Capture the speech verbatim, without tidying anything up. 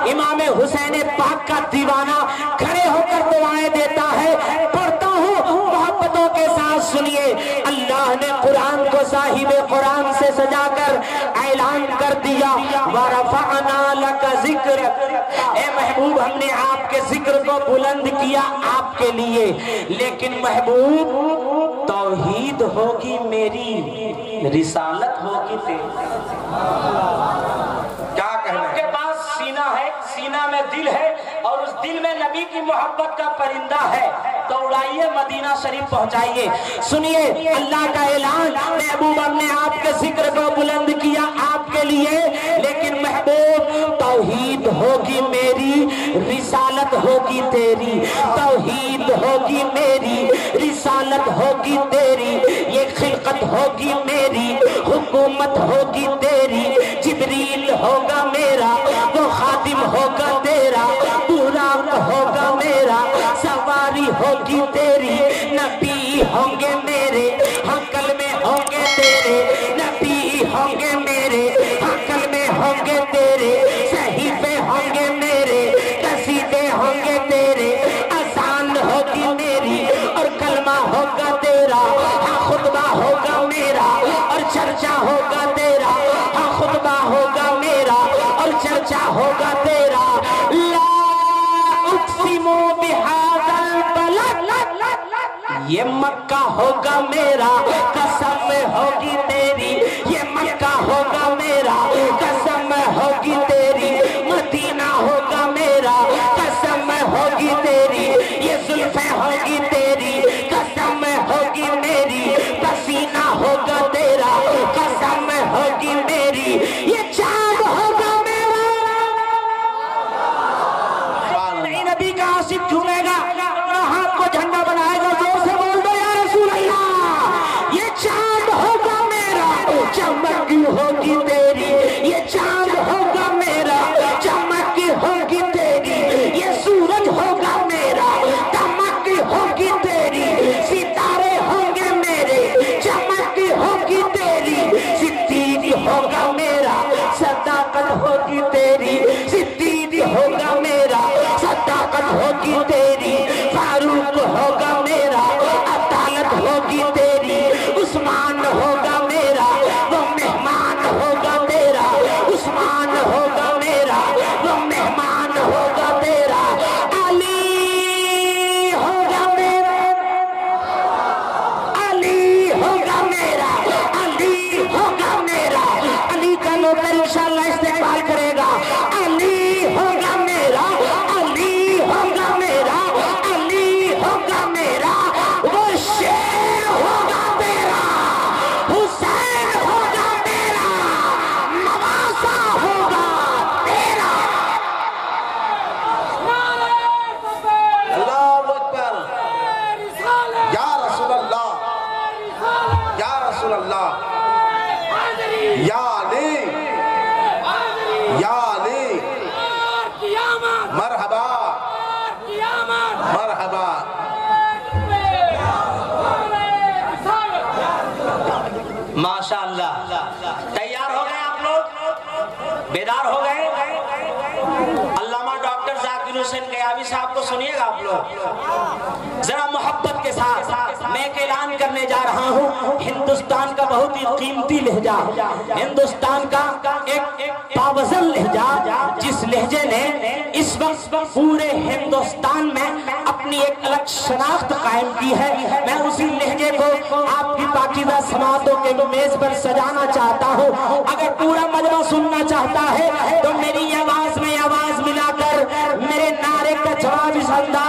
امام حسین پاک کا دیوانہ کھڑے ہو کر دعائیں دیتا ہے، پڑھتا ہوں محبتوں کے ساتھ سنیے۔ اللہ نے قرآن کو صاحب قرآن سے سجا کر اعلان کر دیا، وَرَفَعْنَا لَكَ ذِكْرَكَ، اے محبوب ہم نے آپ کے ذکر کو بلند کیا آپ کے لیے، لیکن محبوب توحید ہوگی میری، رسالت ہوگی تیری۔ کیا کہنا ہے؟ کے پاس سینہ ہے، سینہ میں دل ہے، اور اس دل میں نبی کی محبت کا پرندہ ہے، تو اڑائیے مدینہ شریف پہنچائیے۔ سنیے اللہ کا اعلان، محبوب ہم نے آپ کے ذکر کو بلند کیا آپ کے لیے، لیکن محبوب توحید ہوگی میری، رسالت ہوگی تیری، توحید ہوگی میری، رسالت ہوگی تیری، یہ خلقت ہوگی میری، حکومت ہوگی تیری، جبریل ہوگا میرا، وہ خادم ہوگا تیرا، پورا ہوگا میرا، سواری ہوگی تیری، نبی ہوں گے میرے، حقل میں ہوں گے تیرے، نبی ہوں گے میرے، حقل میں ہوں گے تیرے، صحیفے ہوں گے میرے، قصیدے ہوں گے تیرے، اذان ہوگی میری اور کلمہ ہوگا تیرا، ہاں خطبہ ہوگا میرا اور چرچا ہوگا تیرا، ہاں خطبہ ہوگا میرا اور چرچا ہوگا تیرا۔ لا اقسم بہذا البلد، یہ مکہ ہوگا میرا، قسم ہوگی تیری، یہ مکہ ہوگا میرا، قسم ہوگی تیری، مدینہ ہوگا میرا، قسم ہوگی تیری، یہ زلفیں ہوگی تیری، قسم ہوگی میری، پسینہ ہوگا تیرا، قسم ہوگی میری، یہ چاند ہوگا میرا۔ نہیں نبی کا عاشق جھومے گا، ہاتھ کو جھنڈا بنائے گا، زور سے بول دو یا رسول اللہ، یہ چاند ہوگا میرا، چمک ہوگی تیری، یہ چاند ہوگا میرا، چمک ہوگی تیری، یہ سورج ہوگا میرا، چمک ہوگی تیری، ستارے ہوں گے میرے، چمک ہوگی تیری، صدیق ہوگا میرا، صداقت ہوگی تیری، صدیق ہوگا میرا، صداقت ہوگی تیری، فاروق ہوگا میرا، عدالت ہوگی تیری، عثمان ہوگا میرا، وہ مہمان ہوگا تیرا، عثمان ہوگا میرا، وہ مہمان ہوگا تیرا، علی ہوگا میرا، علی ہوگا میرا، علی ہوگا میرا، علی کا نوکر انشاءاللہ استقبال کرے گا، علی ہوگا میرا، علی ہوگا میرا، علی ہوگا میرا، وہ شیر ہوگا میرا، حسین ہوگا میرا، نواسہ ہوگا تیرا۔ اللہ اکبر، یا رسول اللہ، یا رسول اللہ، یا علی، یا علی، مرحبا مرحبا۔ ماشاءاللہ، تیار ہو گئے آپ لوگ، بیدار ہو گئے؟ علامہ ڈاکٹر ذاکر حسین قیامی صاحب کو سنیے گا آپ لوگ ذرا محبت کے ساتھ۔ میں ایک اعلان کرنے جا رہا ہوں، ہندوستان کا بہت ہی قیمتی لہجہ، ہندوستان کا ایک پاوزن لہجہ، جس لہجے نے اس وقت پورے ہندوستان میں اپنی ایک الگ شناخت قائم کی ہے، میں اسی لہجے کو آپ کی پاکیزہ سماعتوں کے میز پر سجانا چاہتا ہوں۔ اگر پورا مجمع سننا چاہتا ہے تو میری آواز میں آواز ملا کر میرے نعرے کا جواب اس انداز